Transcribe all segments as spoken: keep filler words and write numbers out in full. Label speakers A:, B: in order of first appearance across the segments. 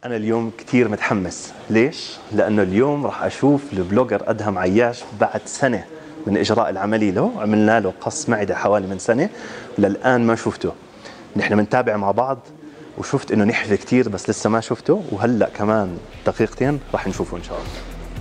A: أنا اليوم كثير متحمس، ليش؟ لأنه اليوم راح أشوف البلوجر أدهم عياش بعد سنة من إجراء العملية له. عملنا له قص معدة حوالي من سنة وللآن ما شفته. نحن بنتابع مع بعض وشفت إنه نحف كثير بس لسه ما شفته، وهلأ كمان دقيقتين راح نشوفه إن شاء الله.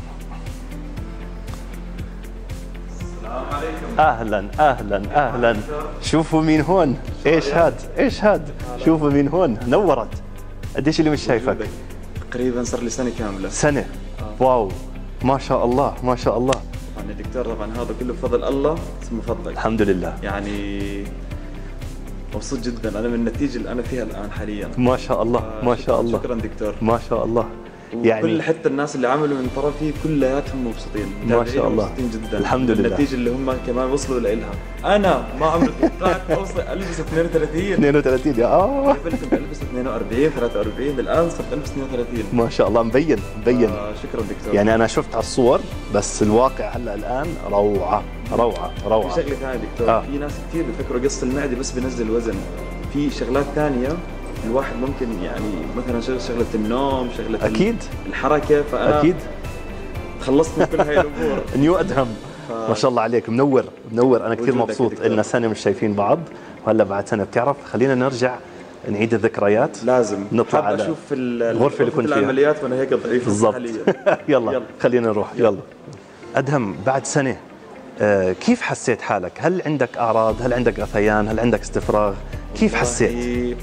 B: السلام عليكم.
A: أهلا أهلا أهلا. شوفوا مين هون. إيش هاد؟ إيش هاد؟ شوفوا مين هون. نورت. قديش اللي مش شايفك؟
B: تقريبا صار لي سنه كامله.
A: سنة.
B: آه.
A: واو ما شاء الله ما شاء الله.
B: طبعا يا دكتور، طبعا هذا كله بفضل الله ثم فضلك.
A: الحمد لله.
B: يعني مبسوط جدا انا من النتيجه اللي انا فيها الان حاليا.
A: ما شاء الله
B: آه
A: ما شاء الله.
B: شكرا دكتور.
A: ما شاء الله.
B: يعني كل حتى الناس اللي عملوا من طرفي كلياتهم مبسوطين.
A: ما شاء الله.
B: مبسوطين جدا.
A: الحمد لله.
B: النتيجه اللي هم كمان وصلوا لها. انا ما عمري توقعت اوصل البس اثنين وثلاثين.
A: اثنين وثلاثين يا اه.
B: قبل كنت البس اثنين وأربعين ثلاثة وأربعين، الان صرت البس اثنين وثلاثين.
A: ما شاء الله مبين مبين.
B: آه شكرا دكتور.
A: يعني انا شفت على الصور بس الواقع هلا الان روعه روعه روعه.
B: في شغله ثانيه دكتور.
A: آه.
B: في ناس كثير بفكروا قص المعده بس بنزل وزن. في شغلات ثانيه الواحد ممكن يعني مثلا شغله النوم، شغله
A: اكيد
B: الحركه، فانا
A: اكيد
B: خلصت من كل هاي الامور.
A: نيو ادهم.
B: ف...
A: ما شاء الله عليك، منور منور. انا كثير مبسوط.
B: دكتور.
A: إلنا سنه مش شايفين بعض وهلا بعد سنه. بتعرف خلينا نرجع نعيد الذكريات.
B: لازم
A: نطلع
B: حاب
A: على
B: اشوف
A: الغرفه اللي كنت فيها
B: العمليات وانا هيك ضعيف
A: بالضبط.
B: حاليا.
A: يلا,
B: يلا
A: خلينا نروح. يلا ادهم، بعد سنه آه كيف حسيت حالك؟ هل عندك اعراض؟ هل عندك غثيان؟ هل عندك استفراغ؟ كيف حسيت؟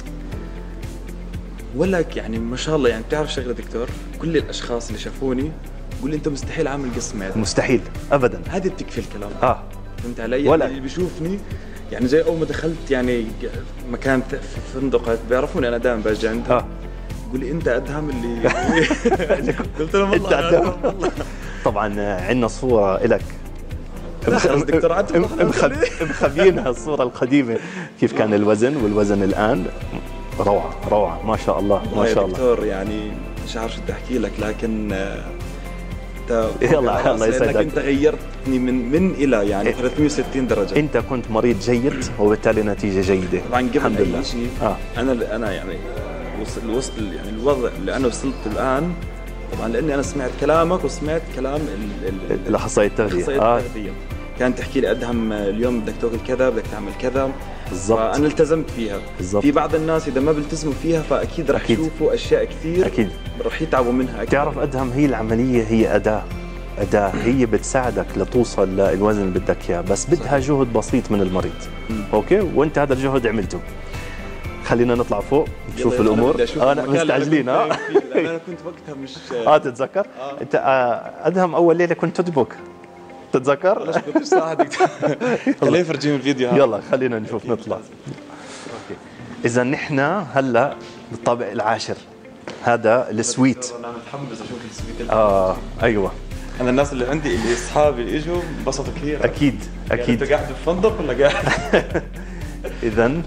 B: ولك يعني ما شاء الله. يعني بتعرف شغله دكتور، كل الاشخاص اللي شافوني بيقول لي انت مستحيل عامل قص معده.
A: مستحيل ابدا.
B: هذه بتكفي الكلام.
A: اه
B: فهمت علي؟
A: ولا
B: اللي بيشوفني يعني زي اول ما دخلت يعني مكان في فندق بيعرفوني انا دائما باجي عندهم.
A: اه
B: يقول لي انت ادهم اللي قلت لهم
A: انت
B: والله
A: ادهم. طبعا عندنا صوره لك
B: خلص دكتور عاد
A: مخبيينها الصوره القديمه كيف كان الوزن والوزن الان. روعه روعه ما شاء الله ما شاء الله.
B: دكتور يعني مش عارف شو بدي احكي لك، لكن انت
A: يلا الله يسعدك.
B: انت غيرتني من من الى يعني ثلاثمية وستين درجه.
A: انت كنت مريض جيد وبالتالي نتيجه جيده.
B: طبعا قبل
A: الحمد لله.
B: شيء
A: آه.
B: انا انا يعني وصل وصل يعني الوضع اللي انا وصلت الان طبعا لاني انا سمعت كلامك وسمعت كلام
A: الاخصائي التغذيه.
B: آه. كانت تحكي لي ادهم اليوم بدك تاكل كذا، بدك تعمل كذا.
A: بالضبط.
B: فانا التزمت فيها.
A: بالضبط.
B: في بعض الناس اذا ما بيلتزموا فيها فاكيد رح يشوفوا اشياء كثير
A: اكيد
B: رح يتعبوا منها أكيد.
A: تعرف ادهم، هي العمليه هي اداه اداه هي بتساعدك لتوصل للوزن اللي بدك اياه، بس بدها جهد بسيط من المريض. م. اوكي، وانت هذا الجهد عملته. خلينا نطلع فوق نشوف الامور.
B: انا,
A: أنا مستعجلين. ها
B: انا كنت وقتها مش
A: اه تتذكر؟ آه. انت آه ادهم اول ليله كنت تدبك، تتذكر؟
B: ليش كنت صاحبك؟ خليني افرجيهم الفيديو هذا.
A: يلا خلينا نشوف نطلع. اوكي، اذا نحن هلا بالطابق العاشر، هذا السويت.
B: انا متحمس اشوف السويت.
A: اه ايوه،
B: انا الناس اللي عندي اللي اصحابي اللي اجوا انبسطوا كثير.
A: اكيد اكيد.
B: يعني انت قاعد بالفندق ولا قاعد؟
A: اذا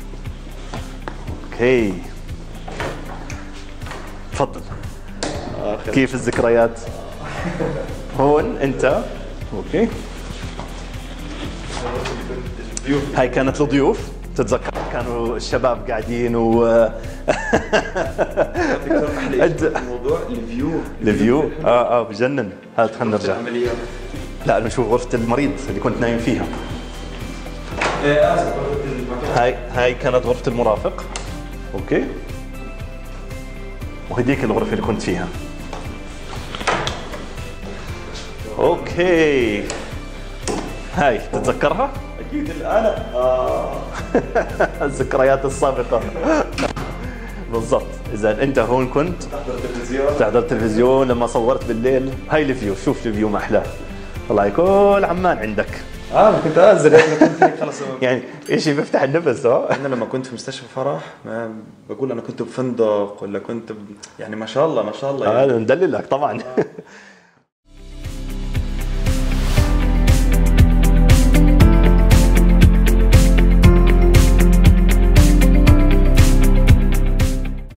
A: اوكي تفضل.
B: آه
A: كيف الذكريات؟ هون انت اوكي. هاي كانت الضيوف، تتذكر كانوا الشباب قاعدين و
B: احلى الموضوع الفيو.
A: الفيو اه اه بجنن. هات خلينا نرجع. لا انا نشوف غرفة المريض اللي كنت نايم فيها.
B: ايه اسف.
A: هاي هاي كانت غرفة المرافق. اوكي، وهديك الغرفة اللي كنت فيها. اوكي، هاي تتذكرها؟
B: اكيد انا اه
A: الذكريات السابقة. بالضبط. اذا انت هون كنت
B: تحضر تلفزيون
A: تحضر تلفزيون لما صورت بالليل. هاي الفيو، شوف الفيو ما احلاه. والله كل عمان عندك.
B: اه كنت انزل هيك كنت هيك خلص
A: يعني شيء بيفتح النفس. اه
B: انا لما كنت في مستشفى فرح ما بقول انا كنت بفندق ولا كنت ب... يعني ما شاء الله ما شاء الله
A: اه
B: يعني.
A: ندللك طبعا.